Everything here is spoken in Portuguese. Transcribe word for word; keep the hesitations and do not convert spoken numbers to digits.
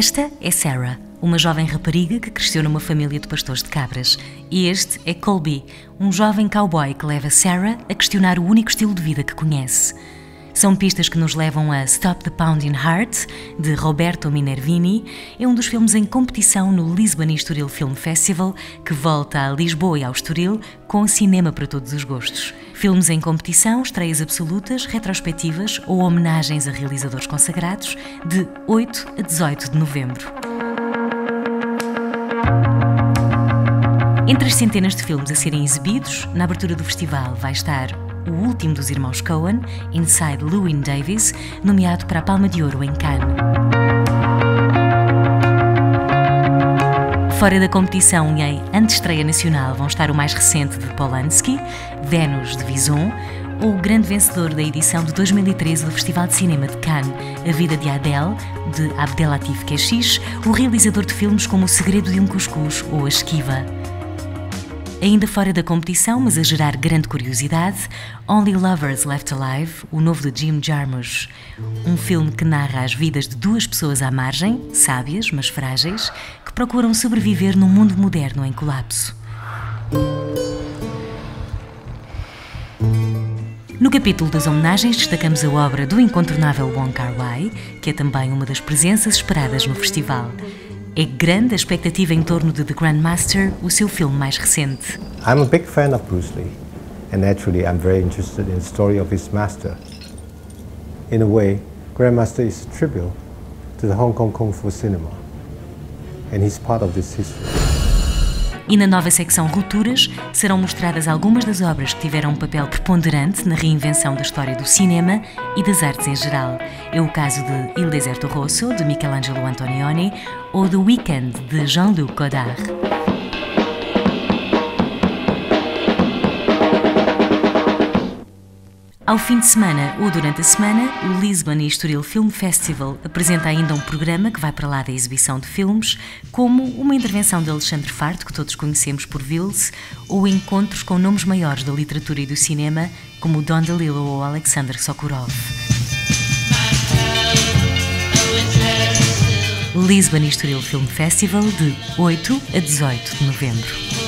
Esta é Sarah, uma jovem rapariga que cresceu numa família de pastores de cabras. E este é Colby, um jovem cowboy que leva Sarah a questionar o único estilo de vida que conhece. São pistas que nos levam a Stop the Pounding Heart, de Roberto Minervini. É um dos filmes em competição no Lisbon e Estoril Film Festival, que volta a Lisboa e ao Estoril com cinema para todos os gostos. Filmes em competição, estreias absolutas, retrospectivas ou homenagens a realizadores consagrados, de oito a dezoito de novembro. Entre as centenas de filmes a serem exibidos, na abertura do festival vai estar o último dos irmãos Coen, Inside Llewyn Davis, nomeado para a Palma de Ouro em Cannes. Fora da competição e em antestreia nacional vão estar o mais recente de Polanski, Vênus de Vison, ou o grande vencedor da edição de dois mil e treze do Festival de Cinema de Cannes, A Vida de Adele, de Abdelatif Kechiche, o realizador de filmes como O Segredo de um Cuscuz ou A Esquiva. Ainda fora da competição, mas a gerar grande curiosidade, Only Lovers Left Alive, o novo de Jim Jarmusch. Um filme que narra as vidas de duas pessoas à margem, sábias, mas frágeis, que procuram sobreviver num mundo moderno em colapso. No capítulo das homenagens destacamos a obra do incontornável Wong Kar-wai, que é também uma das presenças esperadas no festival. É grande a expectativa em torno de The Grandmaster, o seu filme mais recente. I'm a big fan of Bruce Lee, and naturally I'm very interested in the story of his master. In a way, Grandmaster is a tribute to the Hong Kong Kung Fu cinema, and he's part of this history. E na nova secção Rupturas serão mostradas algumas das obras que tiveram um papel preponderante na reinvenção da história do cinema e das artes em geral. É o caso de Il Deserto Rosso, de Michelangelo Antonioni, ou The Weekend, de Jean-Luc Godard. Ao fim de semana ou durante a semana, o Lisbon e Estoril Film Festival apresenta ainda um programa que vai para lá da exibição de filmes, como uma intervenção de Alexandre Farto, que todos conhecemos por Vils, ou encontros com nomes maiores da literatura e do cinema, como Don DeLillo ou Alexander Sokurov. Lisbon e Estoril Film Festival, de oito a dezoito de novembro.